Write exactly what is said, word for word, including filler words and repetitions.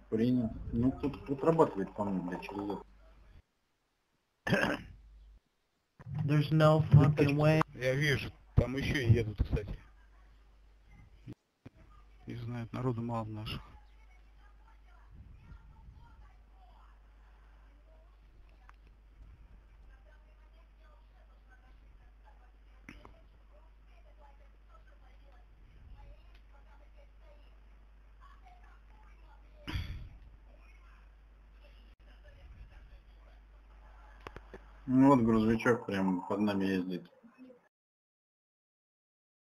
Принял. Ну, тут отрабатывает, по-моему, для через это. There's no fucking way. Я вижу, там еще едут, кстати. Не знаю, народу мало наших. Ну вот грузовичок прям под нами ездит.